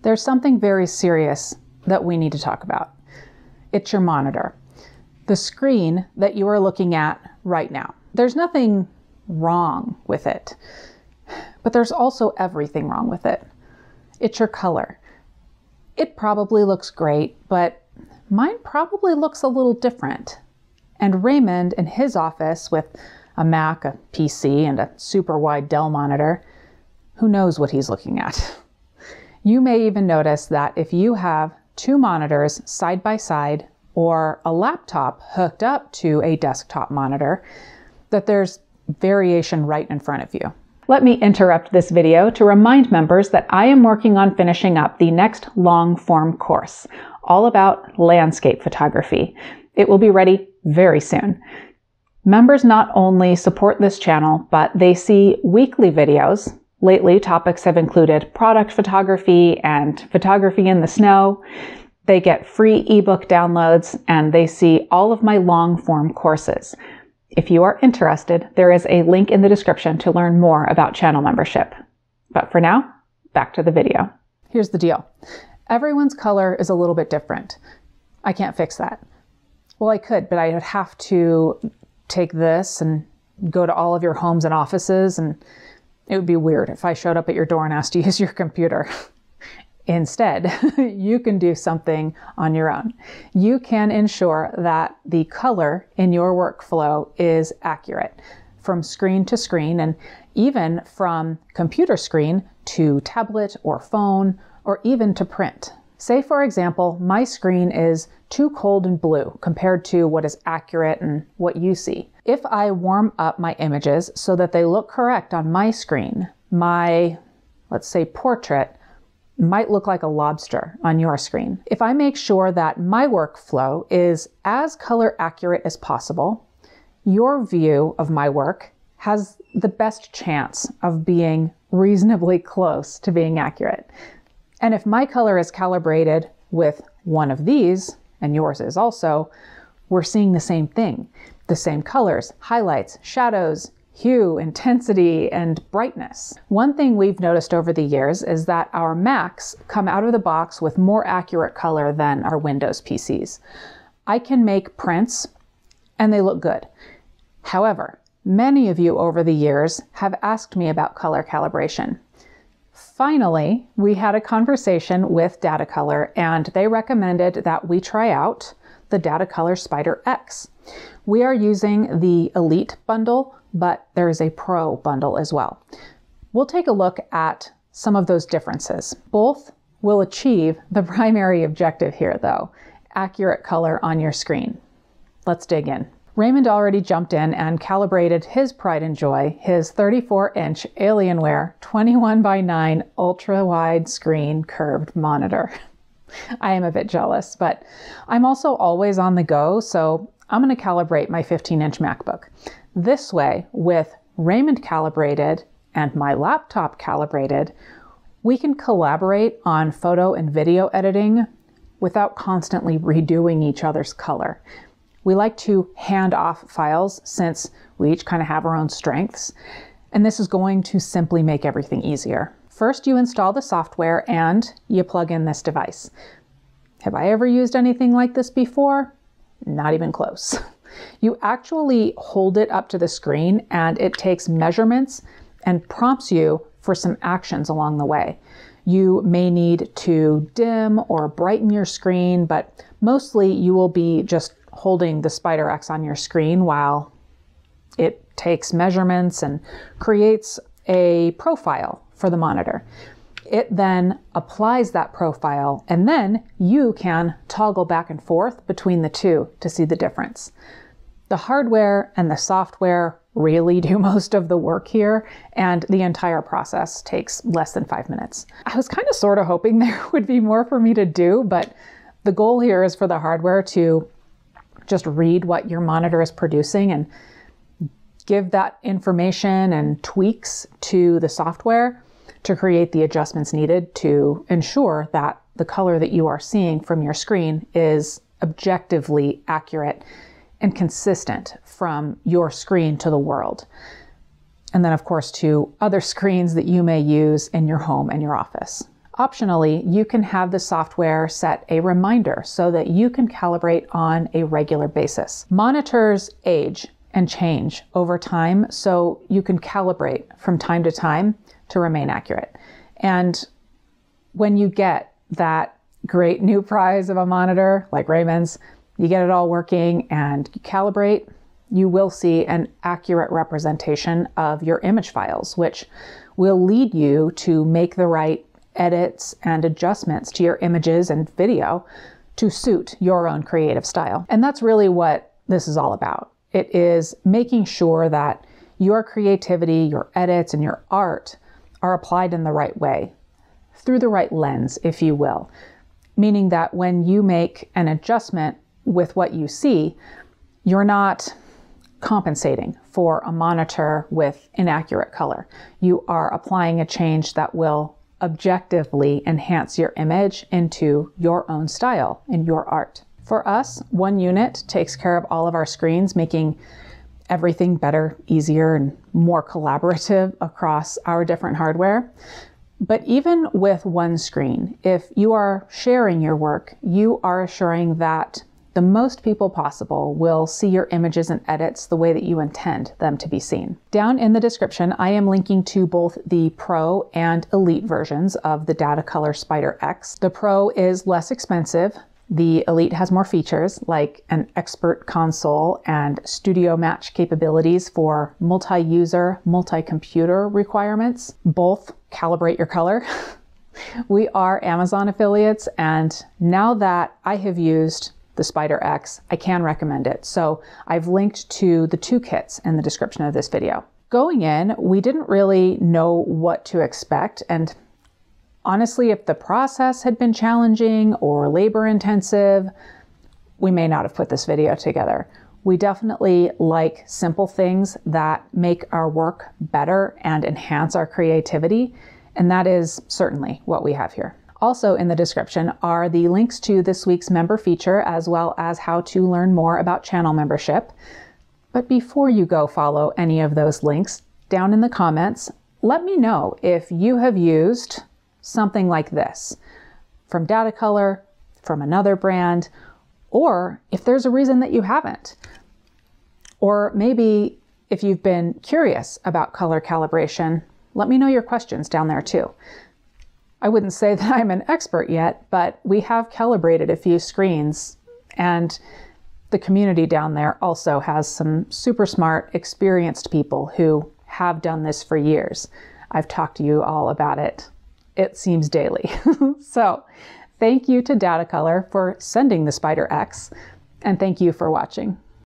there's something very serious that we need to talk about. It's your monitor, the screen that you are looking at right now. There's nothing wrong with it, but there's also everything wrong with it. It's your color. It probably looks great, but mine probably looks a little different. And Raymond in his office with a Mac, a PC, and a super wide Dell monitor, who knows what he's looking at? You may even notice that if you have two monitors side by side or a laptop hooked up to a desktop monitor, that there's variation right in front of you. Let me interrupt this video to remind members that I am working on finishing up the next long-form course, all about landscape photography. It will be ready very soon. Members not only support this channel, but they see weekly videos. Lately, topics have included product photography and photography in the snow. They get free ebook downloads, and they see all of my long-form courses. If you are interested, there is a link in the description to learn more about channel membership. But for now, back to the video. Here's the deal. Everyone's color is a little bit different. I can't fix that. Well, I could, but I would have to take this and go to all of your homes and offices, and it would be weird if I showed up at your door and asked to use your computer. Instead, you can do something on your own. You can ensure that the color in your workflow is accurate from screen to screen, and even from computer screen to tablet or phone, or even to print. Say, for example, my screen is too cold and blue compared to what is accurate and what you see. If I warm up my images so that they look correct on my screen, my, let's say, portrait might look like a lobster on your screen. If I make sure that my workflow is as color accurate as possible, your view of my work has the best chance of being reasonably close to being accurate. And if my color is calibrated with one of these, and yours is also, we're seeing the same thing. The same colors, highlights, shadows, hue, intensity, and brightness. One thing we've noticed over the years is that our Macs come out of the box with more accurate color than our Windows PCs. I can make prints and they look good. However, many of you over the years have asked me about color calibration. Finally, we had a conversation with Datacolor, and they recommended that we try out the Datacolor SpyderX. We are using the Elite bundle, but there is a Pro bundle as well. We'll take a look at some of those differences. Both will achieve the primary objective here, though, accurate color on your screen. Let's dig in. Raymond already jumped in and calibrated his pride and joy, his 34-inch Alienware 21:9 ultra-wide screen curved monitor. I am a bit jealous, but I'm also always on the go, so I'm going to calibrate my 15-inch MacBook. This way, with Raymond calibrated and my laptop calibrated, we can collaborate on photo and video editing without constantly redoing each other's color. We like to hand off files since we each kind of have our own strengths, and this is going to simply make everything easier. First, you install the software and you plug in this device. Have I ever used anything like this before? Not even close. You actually hold it up to the screen and it takes measurements and prompts you for some actions along the way. You may need to dim or brighten your screen, but mostly you will be just holding the SpyderX on your screen while it takes measurements and creates a profile for the monitor. It then applies that profile, and then you can toggle back and forth between the two to see the difference. The hardware and the software really do most of the work here, and the entire process takes less than 5 minutes. I was kind of sort of hoping there would be more for me to do, but the goal here is for the hardware to just read what your monitor is producing and give that information and tweaks to the software to create the adjustments needed to ensure that the color that you are seeing from your screen is objectively accurate and consistent from your screen to the world. And then, of course, to other screens that you may use in your home and your office. Optionally, you can have the software set a reminder so that you can calibrate on a regular basis. Monitors age and change over time, so you can calibrate from time to time to remain accurate. And when you get that great new prize of a monitor like Raymond's, you get it all working and you calibrate, you will see an accurate representation of your image files, which will lead you to make the right edits and adjustments to your images and video to suit your own creative style. And that's really what this is all about. It is making sure that your creativity, your edits, and your art are applied in the right way, through the right lens, if you will. Meaning that when you make an adjustment with what you see, you're not compensating for a monitor with inaccurate color. You are applying a change that will objectively enhance your image into your own style and your art. For us, one unit takes care of all of our screens, making everything better, easier, and more collaborative across our different hardware. But even with one screen, if you are sharing your work, you are assuring that the most people possible will see your images and edits the way that you intend them to be seen. Down in the description, I am linking to both the Pro and Elite versions of the Datacolor SpyderX. The Pro is less expensive. The Elite has more features like an expert console and studio match capabilities for multi-user, multi-computer requirements. Both calibrate your color. We are Amazon affiliates, and now that I have used the SpyderX, I can recommend it. So I've linked to the two kits in the description of this video. Going in, we didn't really know what to expect, and honestly, if the process had been challenging or labor intensive, we may not have put this video together. We definitely like simple things that make our work better and enhance our creativity, and that is certainly what we have here. Also in the description are the links to this week's member feature, as well as how to learn more about channel membership. But before you go follow any of those links, down in the comments, let me know if you have used something like this from Datacolor, from another brand, or if there's a reason that you haven't. Or maybe if you've been curious about color calibration, let me know your questions down there too. I wouldn't say that I'm an expert yet, but we have calibrated a few screens, and the community down there also has some super smart, experienced people who have done this for years. I've talked to you all about it. It seems daily. So thank you to Datacolor for sending the SpyderX, and thank you for watching.